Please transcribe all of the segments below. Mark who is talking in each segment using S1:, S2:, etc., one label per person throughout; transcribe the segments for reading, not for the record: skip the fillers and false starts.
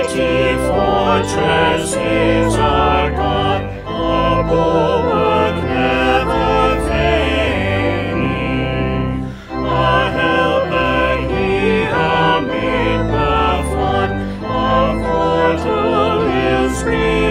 S1: mighty fortress is our God, a bulwark never failing, a helper He amid the flood, a portal is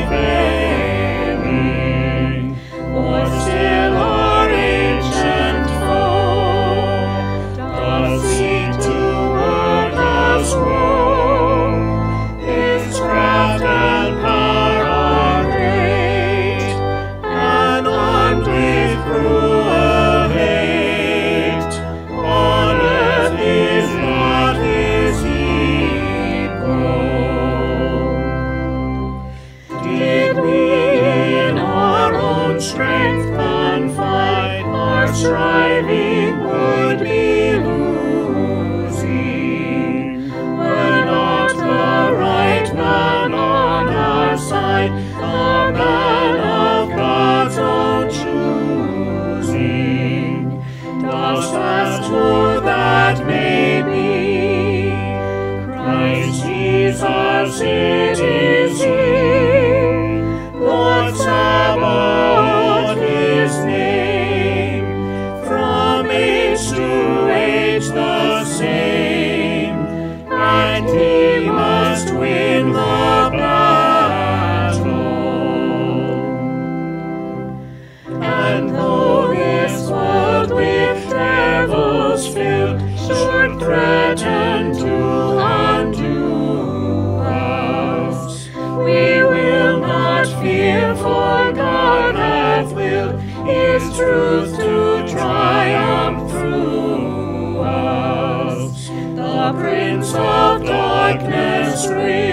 S1: prevailing. For still our ancient foe does seek to work us woe. His craft and power are great, and armed with cruel hate. On earth is not his equal. Did we in our own strength confide, our striving would be losing. Were not the right man on our side, the man of God's own choosing. Dost ask who that may be? Christ Jesus, it is He. Lord Sabaoth His name, from age to age the same, and He must win the battle. And though this world with devils filled should threaten to undo us, we will not fear, for God hath willed His truth to triumph through us. The Prince of Darkness